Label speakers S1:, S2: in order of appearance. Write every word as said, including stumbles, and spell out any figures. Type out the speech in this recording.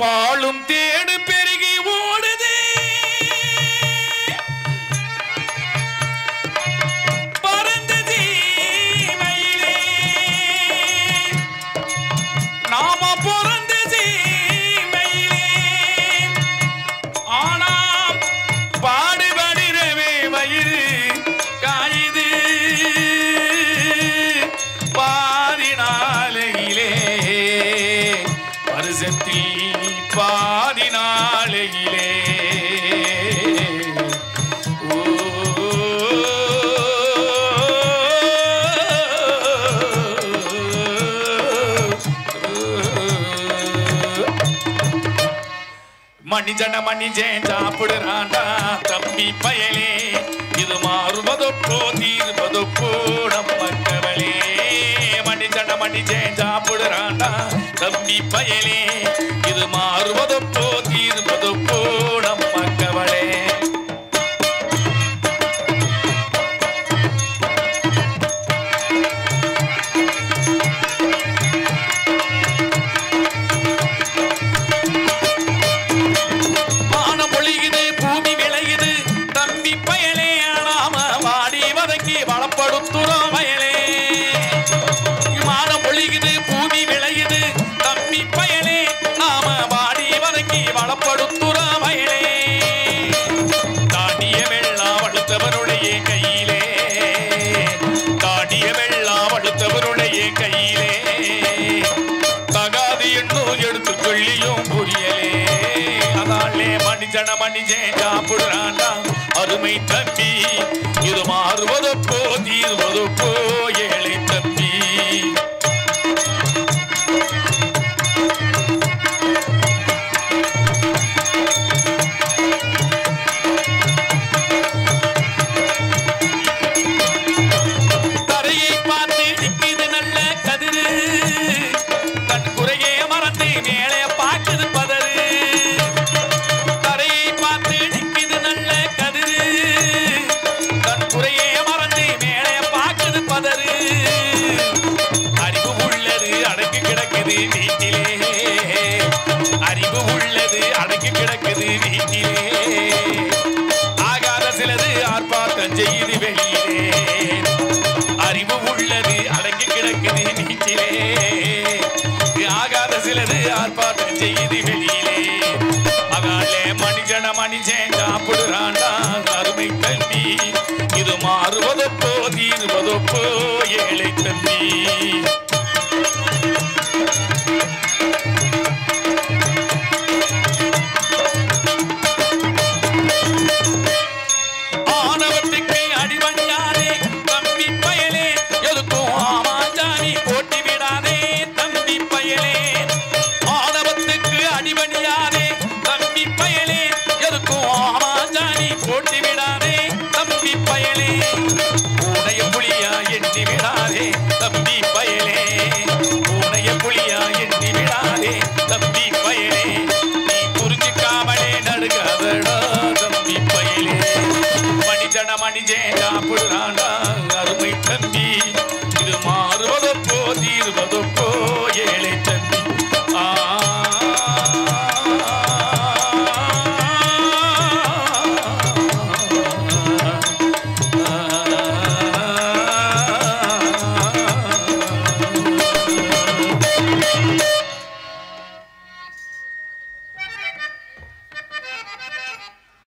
S1: பாலும் தேடு பெருகி ஓடுது பறந்தது மயிலே நாம பிறந்தது மயிலே ஆனா பாடுபடுறவே வயிறு காயுது பாதினாலையிலே வருஷத்தில் பாதினாலையிலே மணிஜன மணிஜேன் சாப்பிடுறாண்டா தம்பி பயலே இது மாறுவதொப்போ தீர்வதொப்போ நம்ம கவலே மணிஜன மணிஜேன் சாப்பிடுறாண்டா தம்பி பயலே இது மாறுவதொப்போ தீர்வதொப்போ நம்ம கவலே வளப்படுத்துறோம் வயலே மானம் ஒழிகுது பூமி விளையுது தம்பி பயலே நாம வாடி வதங்கி வளப்படுத்துறோம் வயலே தாண்டிய வெள்ளா வழுத்தவருடைய கையிலே தாண்டிய வெள்ளா வழுத்தவருடைய கையிலே தகாது என்னும் எடுத்து சொல்லியும் புரியலே அதாலே மணிஜன மணிஜே சாப்பிடுறாண்டா அருமை தம்பி இது மாறுவதப்போ தீர்வதப்போ ஏழை தம்பி தரையை பார்த்து நிற்கிது நல்ல கதிரு தன் குறையே மறந்து மேலே பார்க்குது பதறு தரையை பார்த்து நிற்கிது நல்ல கதிரு தன் குறையே மறந்து மேலே பார்க்குது பதறு அறிவு உள்ளது அடக்கு கிடக்குது வீட்டிலே அறிவு உள்ளது அடக்கு கிடக்குது வீட்டிலே ஆகாத சிலது ஆர்ப்பாட்டம் செய்து வெளியிலே அறிவு உள்ளது அடங்கி கிடக்குது வீட்டிலே ஆகாத சிலது ஆர்ப்பாட்டம் செய்து வெளியே